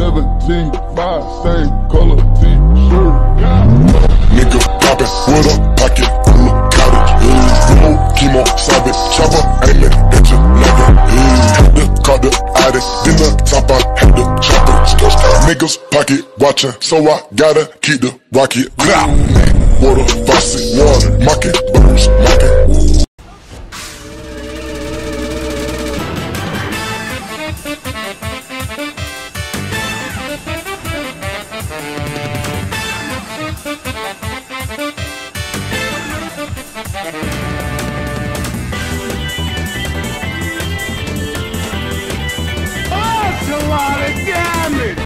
17, my same color t-shirt. Nigga poppin' with a pocket full of cottage. Remote chemo, savage, chopper, aiming at your nigga. Had to call the addict, then the top I had to chop it. Niggas pocket watchin', so I gotta keep the rocket. Water, faucet, water, market, bubbles, market. That's a lot of damage!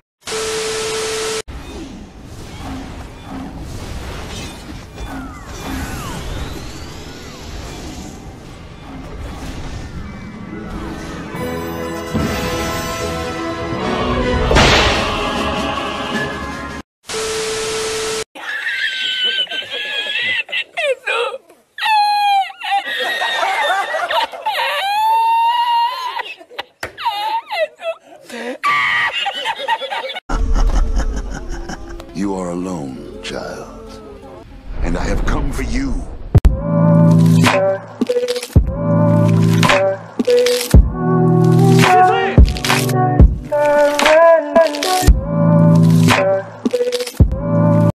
You are alone, child, and I have come for you.